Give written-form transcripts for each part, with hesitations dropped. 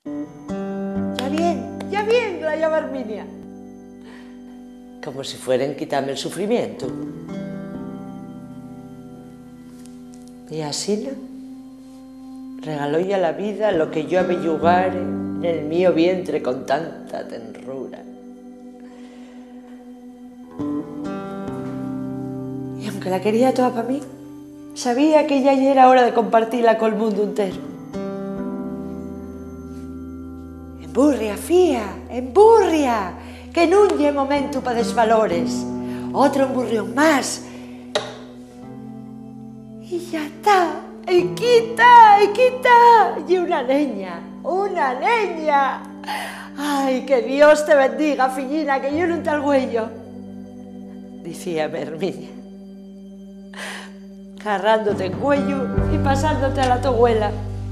Ya bien, la llama Herminia. Como si fueran quitarme el sufrimiento. Y así, regaló ya la vida lo que yo abellugare en el mío vientre con tanta tenrura. Y aunque la quería toda para mí, sabía que ya era hora de compartirla con el mundo entero. Emburria, fía, emburria, que nun lle momento para desvalores. Otro emburrión más. Y ya está, y quita, y una leña. Ay, que Dios te bendiga, fillina, que yo no te alguello. Decíame Herminia, agarrándote en cuello y pasándote a la toguela.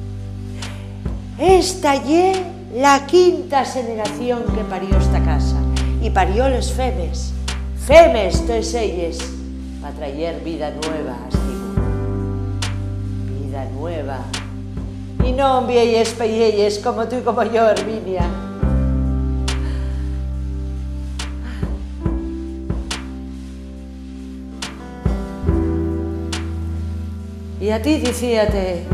Esta ye la quinta generación que parió esta casa, y parió los femes, todas ellas, para traer vida nueva, vida nueva, y no vieyes peyelles como tú y como yo, Herminia. Y a ti dicíate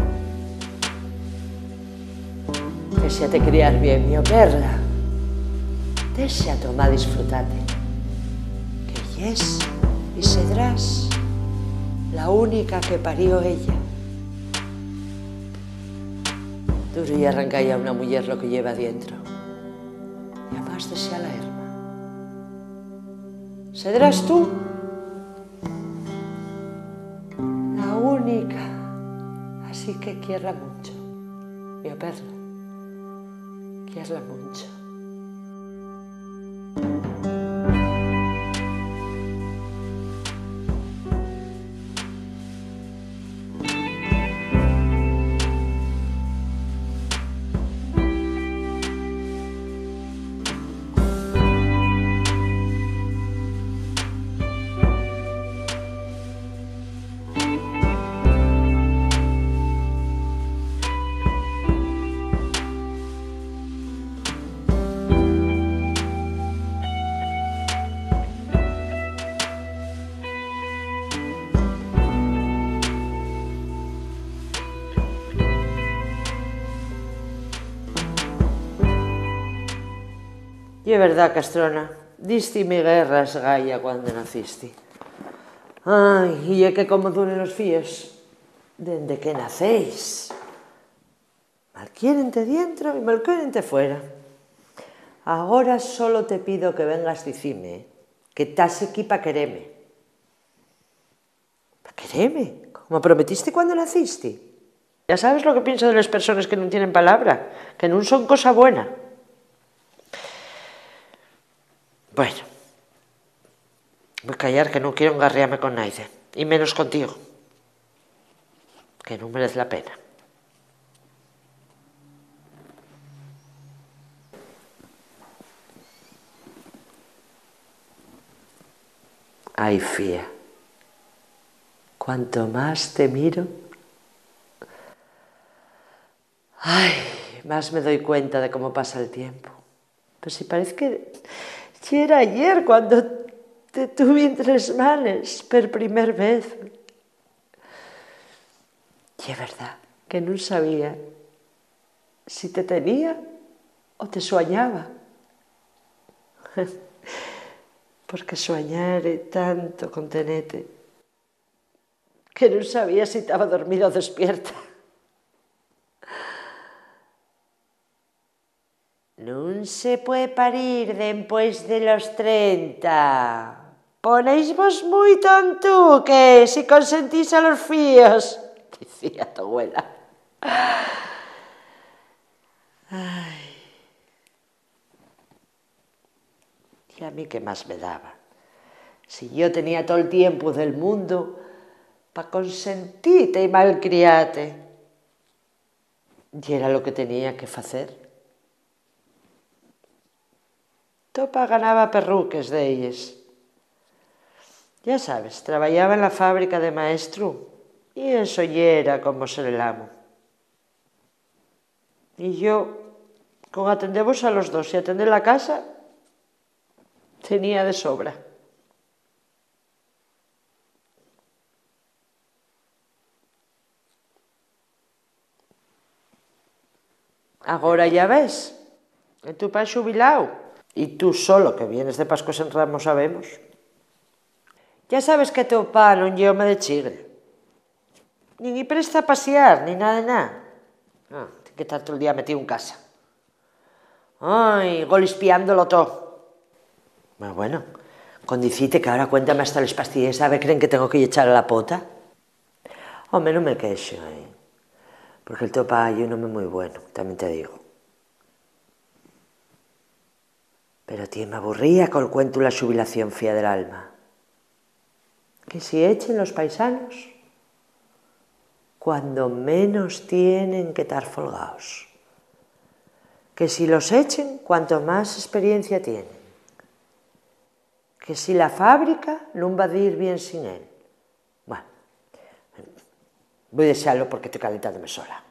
que si te criar bien, mi perra, desea tomar disfrutate, que yes y sedrás la única que parió ella. Duro y arranca ya una mujer lo que lleva dentro, y además desea la herma. Sedrás tú la única, así que quiérla mucho, mi perra, quiérla mucho. Y es verdad, Castrona, diste mi guerras, Gaia, cuando naciste. Ay, y es que como duren los fíos, desde que nacéis. Malquiérente dentro y malquiérente fuera. Ahora solo te pido que vengas dicime que estás aquí para quererme. ¿Para quererme? Como prometiste cuando naciste. Ya sabes lo que pienso de las personas que no tienen palabra, que no son cosa buena. Bueno, voy a callar, que no quiero engarriarme con nadie, y menos contigo, que no merece la pena. Ay, fía, cuanto más te miro, ay, más me doy cuenta de cómo pasa el tiempo. Pues si parece que era ayer cuando te tuve entre las manos por primera vez. Y es verdad que no sabía si te tenía o te soñaba. Porque soñare tanto con tenete que no sabía si estaba dormida o despierta. Non se puede parir después de los 30. Ponéis vos muy tonto que si consentís a los fíos, decía tu abuela. Ay. Y a mí qué más me daba. Si yo tenía todo el tiempo del mundo para consentirte y malcriarte, y era lo que tenía que hacer. Topa ganaba perruques de ellas. Ya sabes, trabajaba en la fábrica de maestro y eso ya era como ser el amo. Y yo Con atendevos a los dos y atender la casa, tenía de sobra. Agora ya ves, que tu pai xubilao e tú solo, que vienes de Pascuas en Ramos, sabemos. Ya sabes que teu pa non lle home de chigre. Nin i presta a pasear, nin nada de nada. Ten que estar todo el día metido en casa. Ai, golispiándolo todo. Pero bueno, con dicite que ahora cuéntame hasta les pastillas, ¿sabe? ¿Creen que tengo que echar a la pota? Home, non me queixo, porque el teu pai é un home moi bueno, tamén te digo. Pero tío, me aburría col cuento la xubilación fía del alma. Que si echen los paisanos cuando menos tienen que estar folgados. Que si los echen cuanto más experiencia tienen. Que si la fábrica non va a ir bien sin él. Bueno, voy a desearlo porque te calentadme sola.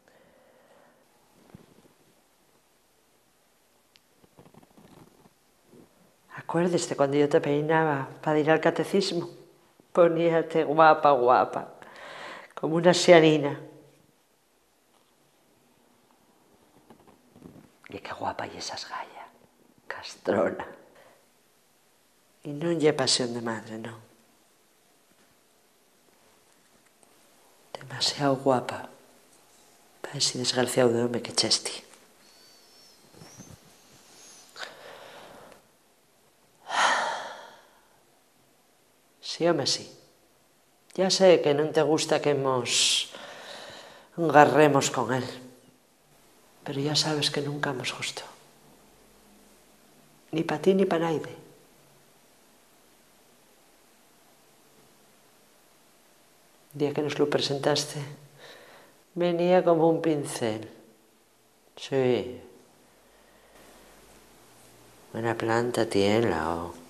Acuérdese cuando yo te peinaba para ir al catecismo, poníate guapa, guapa, como una sianina. Y qué guapa y esas gallas, castrona. Y non lle pasión de madre, non. Demasiado guapa para ese desgraciado de home que chesti. Sí, home, sí. Ya sé que non te gusta que nos engarremos con él, pero ya sabes que nunca nos gustó. Ni pa ti ni pa naide. El día que nos lo presentaste, venía como un pincel. Sí. Buena planta tiene la O.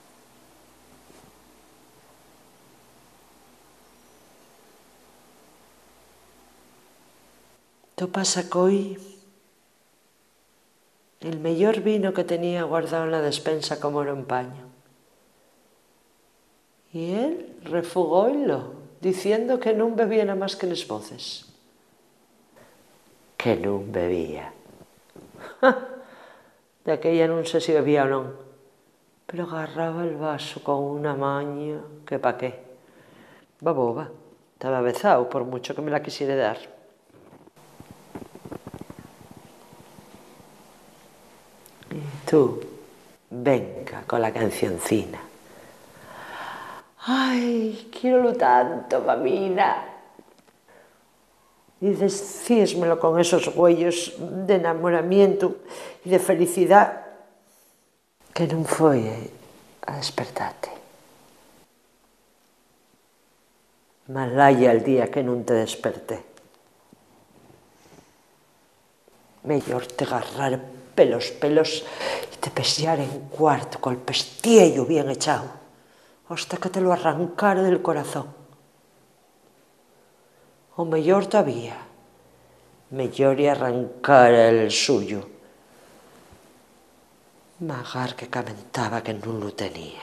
Topa sacó hoy el mejor vino que tenía guardado en la despensa como era un paño. Y él refugóilo, diciendo que non bebía nada más que les voces. Que non bebía. De aquella non sé si bebía o non, pero agarraba el vaso con una maña que pa qué. Va boba, estaba bezao por mucho que me la quisiera dar. Y tú, venga con la cancioncina. Ay, quiero tanto, mamina. Y decíesmelo con esos huellos de enamoramiento y de felicidad que non foi a despertarte. Malaya el día que non te desperté. Mellor te agarrar pelos y te pesear en cuarto col pestiello bien echado hasta que te lo arrancara del corazón. O mellor todavía, mellor y arrancara el suyo. Magar que camentaba que non lo tenía.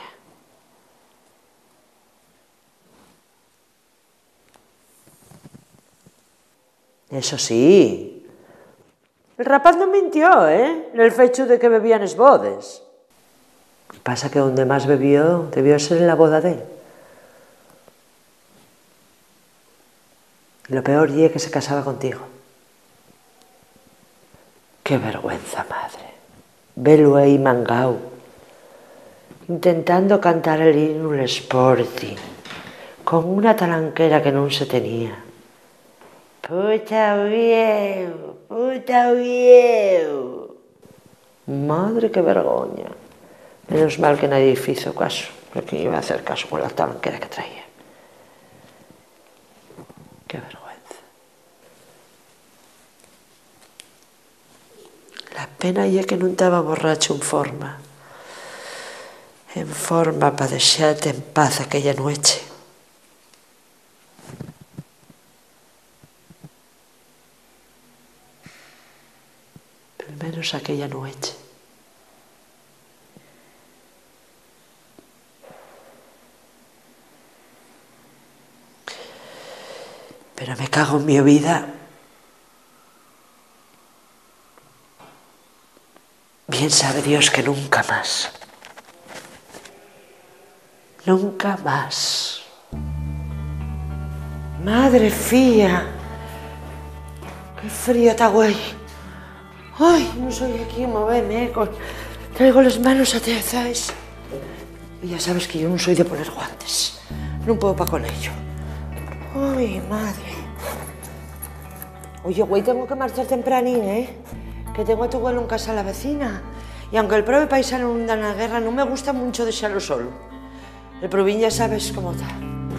Eso sí, el rapaz non mintió, nel fecho de que bebían es bodes. Pasa que donde más bebió debió ser en la boda de él. Lo peor ye que se casaba contigo. Qué vergüenza, madre. Velo aí mangao, intentando cantar el himno del Sporting, con una talanquera que non se tenía. Puta vieu, puta vieu. Madre, qué vergoña. Menos mal que nadie hizo caso, porque iba a hacer caso con la talanquera que traía. Qué vergüenza. La pena ya que non estaba borracho en forma para deixarte en paz aquella noche. Pero menos aquella noche. Pero me cago en mi vida. Bien sabe Dios que nunca más. Nunca más. Madre fía. Qué frío está, güey. Ay, no soy aquí moverme, traigo las manos atezadas. Y ya sabes que yo no soy de poner guantes. No puedo pa' con ello. Ay, madre. Oye, güey, tengo que marchar tempranín, ¿eh? Que tengo a tu abuelo en casa a la vecina. Y aunque el prove paisano hunda en la guerra, no me gusta mucho dejarlo solo. El provín ya sabes cómo está.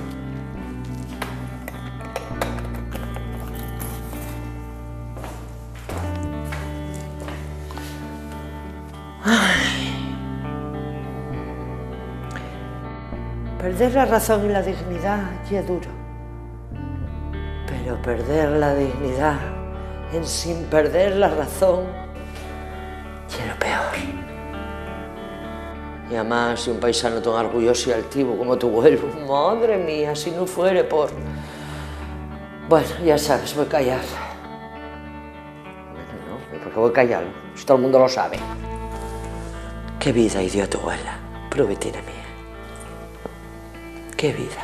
Perder la razón y la dignidad ya es duro. Pero perder la dignidad en sin perder la razón ya es lo peor. Y además, si un paisano tan orgulloso y altivo como tu abuelo, madre mía, si no fuere por... Bueno, ya sabes, voy a callar. Bueno, no, ¿por qué voy a callar? Si todo el mundo lo sabe. Qué vida dio a tu abuela, probetina mía. Qué vida.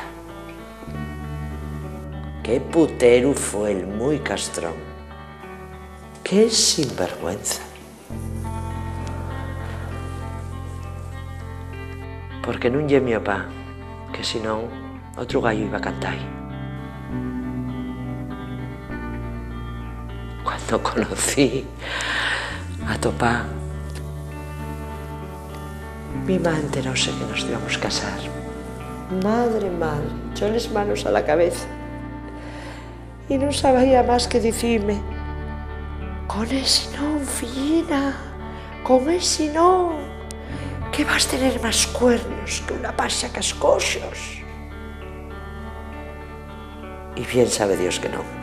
Qué putero fue el muy castrón. Qué sinvergüenza. Porque non lle mi opá, que senón outro gallo iba a cantar. Cuando conocí a tu papá, mi mamá enteróse que nos íbamos a casar. Madre, madre, echó las manos a la cabeza y non sabía máis que dicirme: con ese non, fillina, con ese non, que vas tener máis cuernos que una paxa cascoxos. Y bien sabe Dios que non.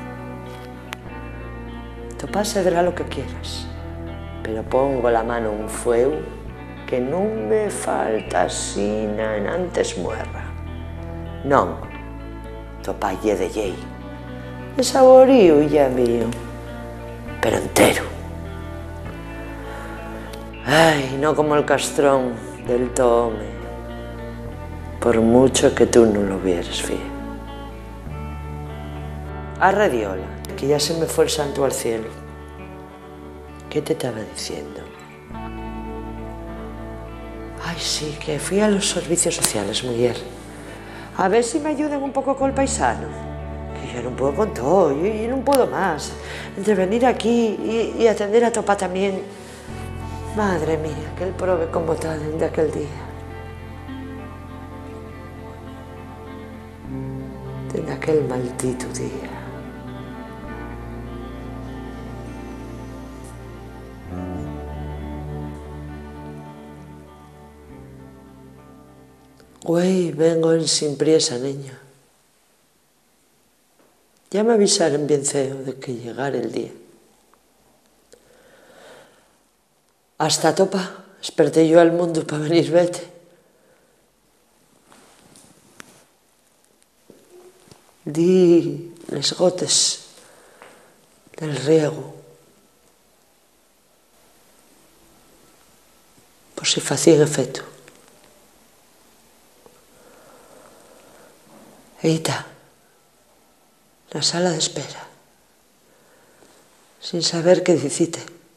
Tu pa se verá lo que quieras, pero pongo la mano en fuego que non me falta sina en antes muerra. Non, tu pa lle de llei. De saborío ya mío, pero entero. Ay, no como el castrón del tome, por mucho que tú no lo vieres, fío. A Radiola, que ya se me fue el santo al cielo. ¿Qué te estaba diciendo? Ay, sí, que fui a los servicios sociales, mujer. A ver si me ayudan un poco con el paisano. Que yo no puedo con todo, yo no puedo más. Entre venir aquí y atender a tu papá también. Madre mía, que él prove como está desde aquel día. Desde aquel maldito día. Güey, vengo en sin priesa, niño. Ya me avisaron bien feo de que llegara el día. Hasta topa, desperté yo al mundo para venir vete. Di les gotes del riego por si facían efecto. Eita, la sala de espera, sin saber qué dicite,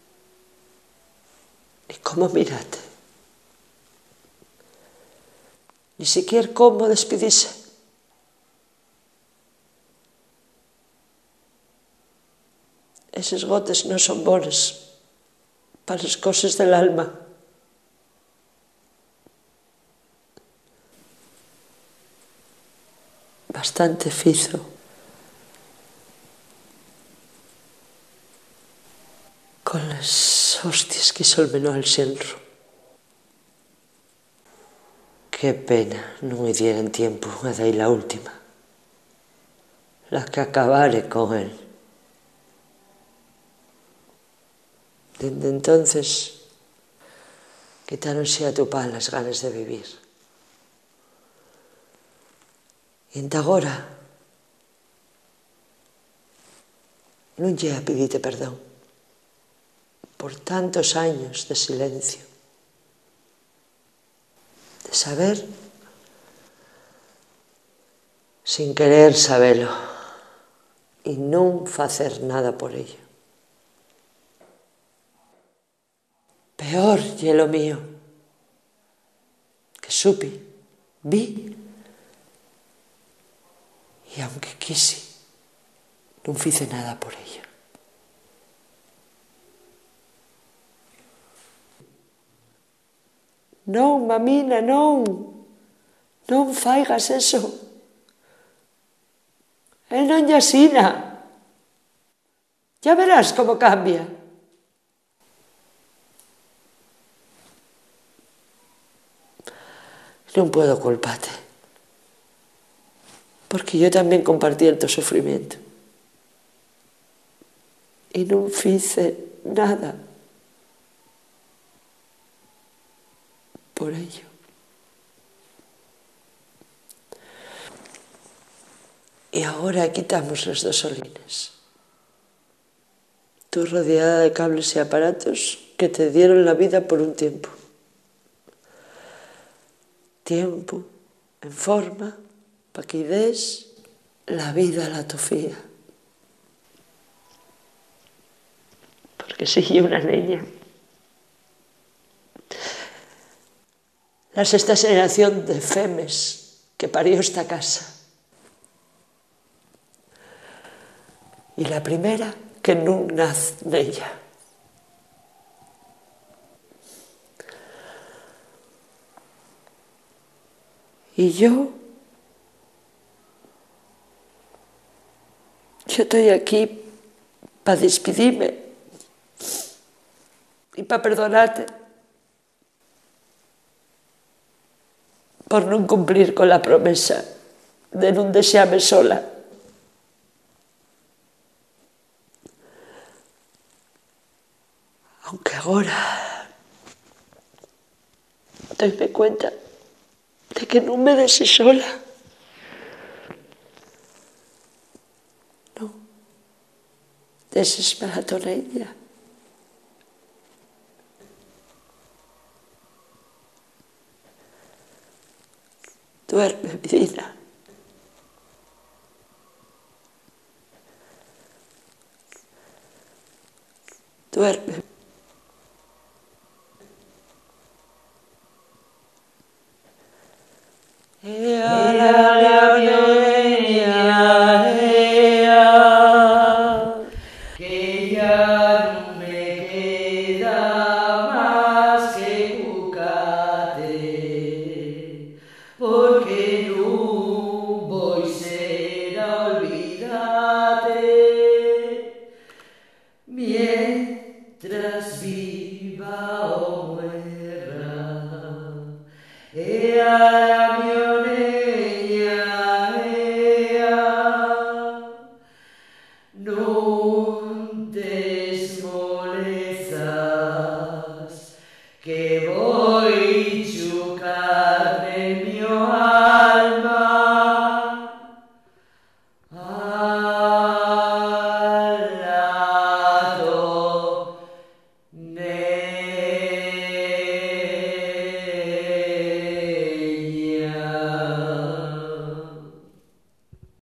ni cómo mirate, ni siquiera cómo despedirse. Esos gotes no son bonos para las cosas del alma. Bastante fizo con las hostias que solmenó al xenro. Qué pena non me dieran tiempo a dar la última, la que acabare con él. Dende entonces quitáronse a tu pan las ganas de vivir. E enta agora non lle a pedite perdón por tantos años de silencio, de saber sin querer sabelo e non facer nada por ello. Peor lle lo mío, que supi, vi, e aunque quise, non fice nada por ello. Non, mamina, non, non faigas eso. El non lle asina. Ya verás como cambia. Non puedo culparte, porque yo tamén compartí el teu sufrimiento. E non fice nada por ello. E agora quitamos los dos solines. Tú rodeada de cables y aparatos que te dieron la vida por un tiempo. Tiempo, en forma, para que des la vida a la tu filla. Porque soy una niña. La sexta generación de femes que parió esta casa. Y la primera que non naz nella. Y yo estoy aquí para despedirme y para perdonarte por non cumplir con la promesa de non deixarme sola. Aunque agora doime cuenta de que non me deixe sola. Non, deixesme a tonella. Duerme, vidina. Duerme. Que ya no me queda más que buscarte, porque no voy ser a olvidarte.